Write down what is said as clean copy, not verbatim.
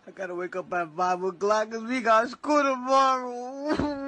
I gotta wake up at 5 o'clock because we got school tomorrow.